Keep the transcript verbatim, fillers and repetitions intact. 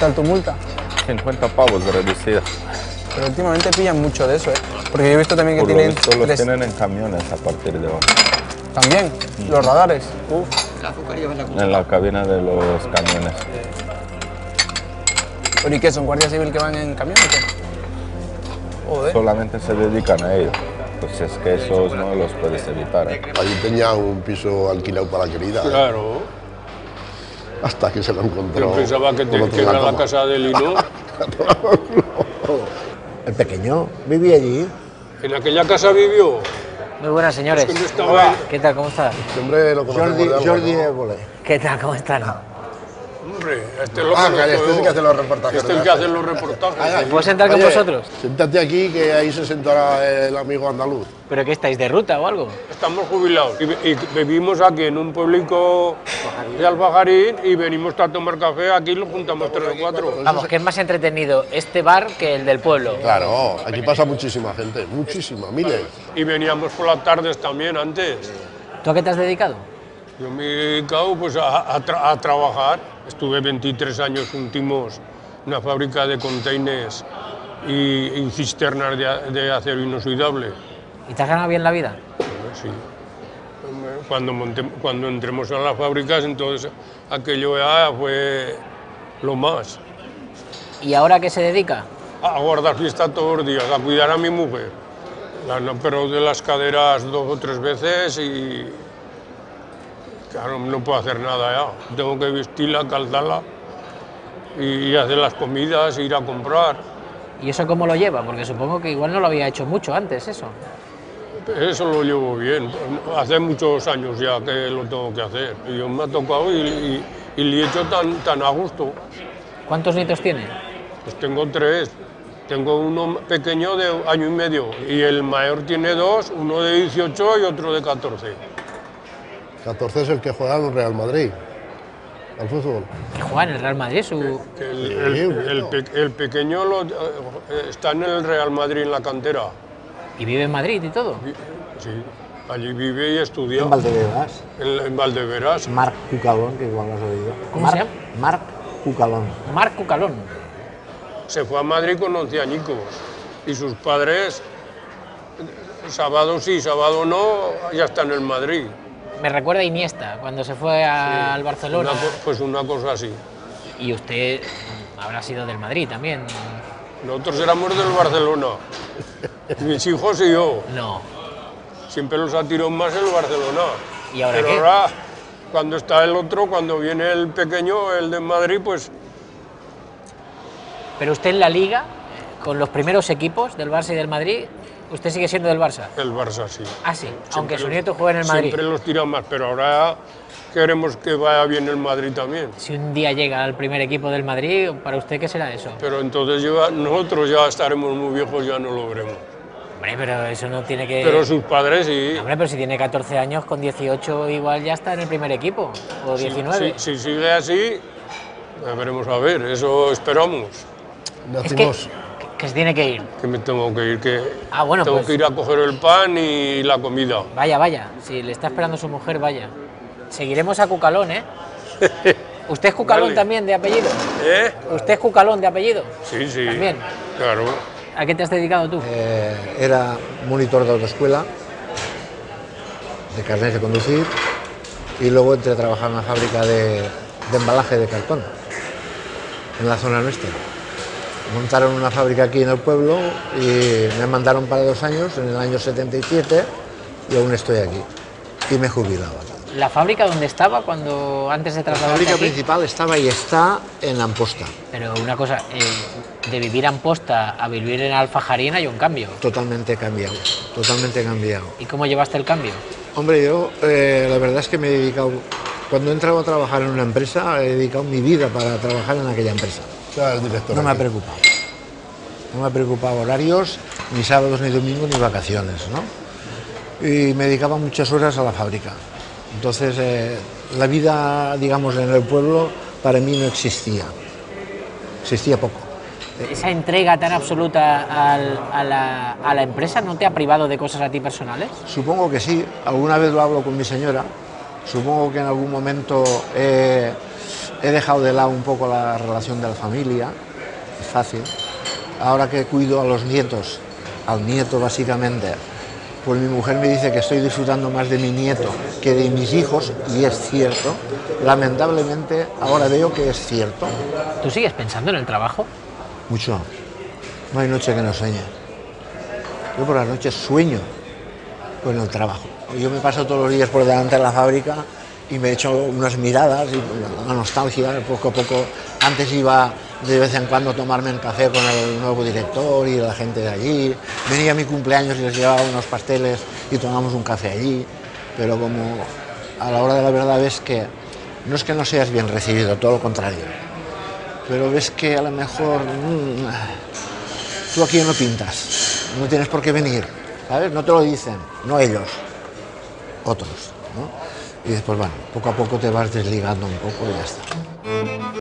tal tu multa? cincuenta pavos de reducida. Pero últimamente pillan mucho de eso, ¿eh? Porque yo he visto también que Por lo tienen... visto los tres- tienen en camiones a partir de ahora. También, Mm. los radares. Uf. En la cabina de los camiones. ¿Pero y qué? ¿Son guardias civiles que van en camión o qué? Joder. Solamente se dedican a ello. Pues es que esos no los puedes evitar, ¿eh? Allí tenía un piso alquilado para la querida. ¿eh? Claro. Hasta que se lo encontró. Yo pensaba que, te, con otro que en era la cama. casa de Lino. El pequeño vivía allí. En aquella casa vivió. Muy buenas, señores. Es que no estaba ahí. ¿Qué tal? ¿Cómo estás? Siempre lo conocemos Jordi, de algo, Jordi ¿no? Évole. ¿Qué tal? ¿Cómo están? Hombre, este lo Ah, conozco que este es el yo. que hace los reportajes. Este es el que hace los reportajes. ¿Puedo sentar con Oye, vosotros? Siéntate aquí, que ahí se sentará el amigo andaluz. ¿Pero qué estáis, de ruta o algo? Estamos jubilados y, y vivimos aquí en un pueblico de Alfajarín y venimos a tomar café. Aquí lo juntamos tres o cuatro. Vamos, que es más entretenido este bar que el del pueblo. Claro, aquí pasa muchísima gente, muchísima, miles. Y veníamos por las tardes también antes. ¿Tú a qué te has dedicado? Yo me he dedicado pues, a, a tra- a trabajar. Estuve veintitrés años últimos en una fábrica de containers y, y cisternas de, a- de acero inoxidable. ¿Y te has ganado bien la vida? Sí. Cuando, monte- cuando entremos a las fábricas, entonces aquello ya fue lo más. ¿Y ahora a qué se dedica? A guardar fiesta todos los días, a cuidar a mi mujer. La no, pero de las caderas dos o tres veces y... Claro, no puedo hacer nada ya. Tengo que vestirla, calzarla y, y hacer las comidas, ir a comprar. ¿Y eso cómo lo lleva? Porque supongo que igual no lo había hecho mucho antes, eso. Eso lo llevo bien. Hace muchos años ya que lo tengo que hacer. Y yo me ha tocado y, y, y le he hecho tan, tan a gusto. ¿Cuántos nietos tiene? Pues tengo tres. Tengo uno pequeño de año y medio y el mayor tiene dos, uno de dieciocho y otro de catorce. catorce es el que juega en el Real Madrid, al fútbol. Que juega en el Real Madrid, su... El, Sí, el- el bueno. pe- el pequeño lo- eh, está en el Real Madrid en la cantera. y vive en Madrid y todo. Vi- Sí, allí vive y estudia. En Valdebebas. En, en Valdeveras. Marc Cucalón, que igual lo has oído. ¿Cómo Marc, se llama? Marc Cucalón. Marc Cucalón. Se fue a Madrid con once añicos y sus padres, sábado sí, sábado no, ya están en Madrid. Me recuerda a Iniesta, cuando se fue a- al Barcelona. Una co- pues una cosa así. Y usted mm, habrá sido del Madrid también. Nosotros éramos del Barcelona, mis hijos y yo. No. Siempre los ha tirado más el Barcelona. ¿Y ahora Pero qué? ahora, cuando está el otro, cuando viene el pequeño, el de Madrid, pues Pero usted en la Liga, con los primeros equipos del Barça y del Madrid, usted sigue siendo del Barça. el Barça sí. Ah, sí, aunque Siempre su los- nieto juegue en el Madrid. Siempre los tira más, pero ahora queremos que vaya bien el Madrid también. Si un día llega al primer equipo del Madrid, ¿para usted qué será eso? Pero entonces ya- nosotros ya estaremos muy viejos, ya no lo veremos. Hombre, pero eso no tiene que... Pero sus padres sí. Hombre, pero si tiene catorce años, con dieciocho igual ya está en el primer equipo, o diecinueve. Si, si sigue así, ya veremos a ver, eso esperamos. Es que, Nacimos, que, que se tiene que ir. Que me tengo que ir, que Ah, bueno, tengo pues- que ir a coger el pan y la comida. Vaya, vaya, si le está esperando su mujer, vaya. Seguiremos a Cucalón, ¿eh? ¿Usted es Cucalón Vale. también de apellido? ¿Eh? ¿Usted es Cucalón de apellido? Sí, sí. También. Claro. ¿A qué te has dedicado tú? Eh, era monitor de autoescuela, de carnet de conducir, y luego entré a trabajar en una fábrica de, de embalaje de cartón, en la zona nuestra. Montaron una fábrica aquí en el pueblo y me mandaron para dos años, en el año setenta y siete, y aún estoy aquí. Y me he jubilado aquí. ¿La fábrica donde estaba cuando antes de La trasladarse fábrica aquí? principal estaba y está en Amposta, Pero una cosa, eh, de vivir en Amposta a vivir en Alfajarín hay un cambio. totalmente cambiado, totalmente cambiado. ¿Y cómo llevaste el cambio? Hombre, yo eh, la verdad es que me he dedicado, cuando he entrado a trabajar en una empresa, he dedicado mi vida para trabajar en aquella empresa. o sea, el director. No me ha aquí. preocupado. No me ha preocupado horarios, ni sábados, ni domingos, ni vacaciones, ¿no? Y me dedicaba muchas horas a la fábrica. Entonces, eh, la vida, digamos, en el pueblo, para mí no existía. Existía poco. ¿Esa entrega tan absoluta al- a, la, a la empresa no te ha privado de cosas a ti personales? Supongo que sí, alguna vez lo hablo con mi señora, supongo que en algún momento he, He dejado de lado un poco la relación de la familia, es fácil. Ahora que cuido a los nietos, al nieto básicamente, pues mi mujer me dice que estoy disfrutando más de mi nieto que de mis hijos, y es cierto. Lamentablemente ahora veo que es cierto. ¿Tú sigues pensando en el trabajo? Mucho. No hay noche que no sueñe. Yo por las noches sueño con el trabajo. Yo me paso todos los días por delante de la fábrica y me echo unas miradas y una nostalgia, poco a poco. Antes iba de vez en cuando a tomarme el café con el nuevo director y la gente de allí. Venía a mi cumpleaños y les llevaba unos pasteles y tomamos un café allí. Pero como a la hora de la verdad ves que no es que no seas bien recibido, todo lo contrario. Pero ves que a lo mejor mmm, tú aquí no pintas, no tienes por qué venir, ¿sabes? No te lo dicen, no ellos, otros, ¿no? Y después, bueno, poco a poco te vas desligando un poco y ya está.